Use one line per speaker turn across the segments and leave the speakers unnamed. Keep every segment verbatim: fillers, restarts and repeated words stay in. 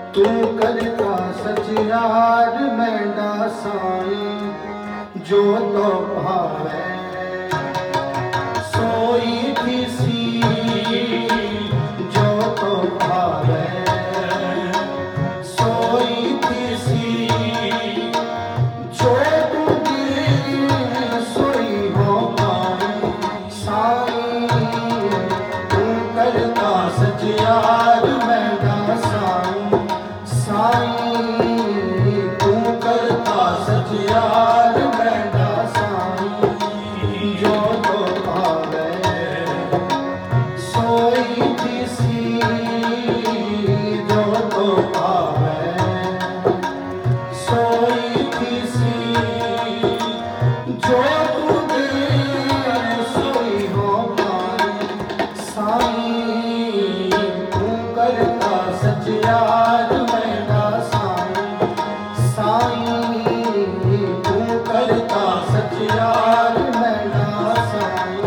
तू करता सच यार मैंडा साईं, जो तो भावे सोई किसी, जो तो भावे सोई किसी, जो तू दिल सोई हो पाई साईं। तू करता सच यार मैंडा साईं, साईं तू करता सच यार मैंडा साईं, जो तो भावे सोई किसी, जो तो भावे सोई किसी, जो तू दिल सोई हो पाई साईं। तू करता सच यार मैंडा साईं, साईं तू करता सच यार मैंडा साईं।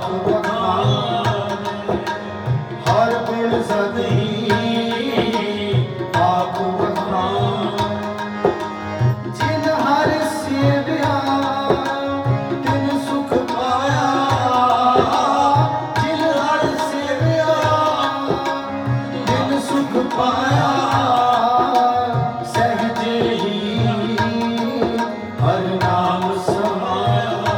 आप बखाने, हर गुण सदी आप बखाने। जिन हर सेव्या तिन सुख पाया, जिन हर सेव्या तिन सुख पाया। सहजे ही हर नाम समाया,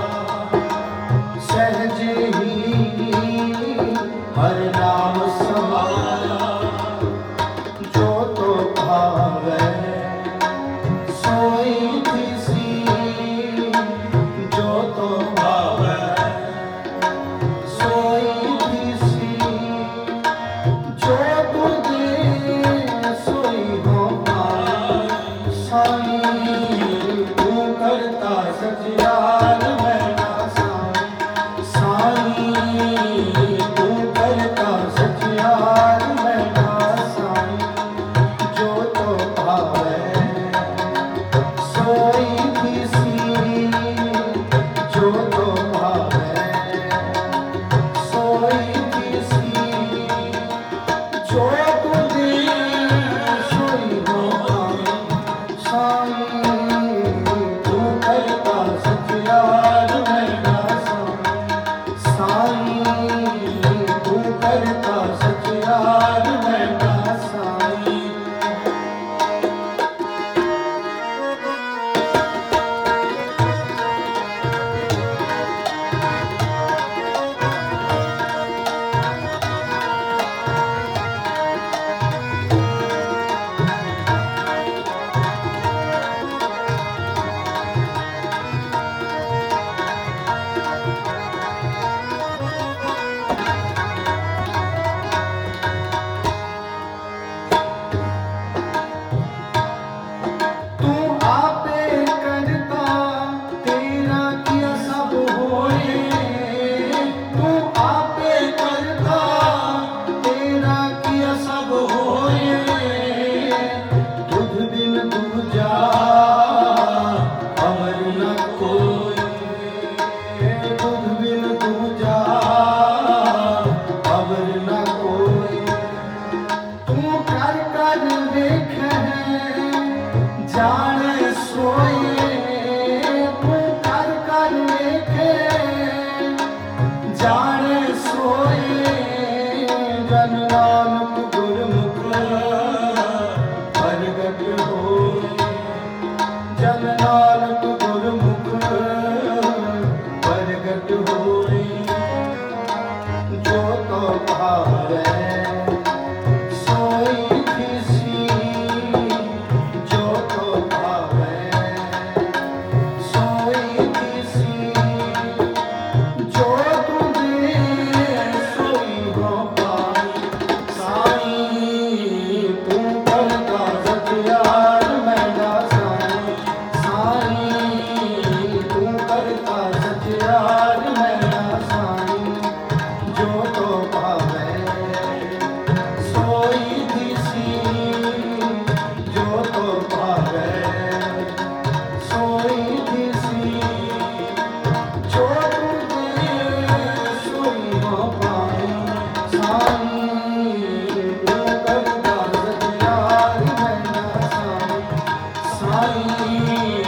सहजे ही हर नाम समाया। जो तो भावै सोई दिसी, जो तो भावै सोई दिसी। जो बुद्धि सोई हो पाई, साईं तू करता सचियार मैं ना साईं। साईं तू करता सचियार मैं ना साईं। जो तो भावै सोई दिसी, जो तो भावै सोई दिसी। जो तुझे सोई हो पाई, साईं तू करता सचियार मैं ना साईं। साईं तू करता सचियार मैं ना साईं। तू आपे करता तेरा किया सब होए। तू आपे करता तेरा किया सब होए। तुझ बिन दूजा अमर न कोई, तुझ बिन दूजा अमर न कोई। तू कर कर देखे जाने सोए, तू कर कर देखे जाने सोए। जन नानक गुरमुख प्रगट होए, जन नानक गुरमुख प्रगट होए। जो तो भावै सोई दिसी, जो तो भावै सोई दिसी। जो तुझे सोई हो पाई, साईं तू करता सचियार मैं ना साईं। साईं तू करता सचियार मैं ना साईं। जो तो भावै सोई दिसी, जो तो भावै सोई दिसी। जो तुझे सोई हो पाई, साईं तू करता सचियार मैं ना साईं। साईं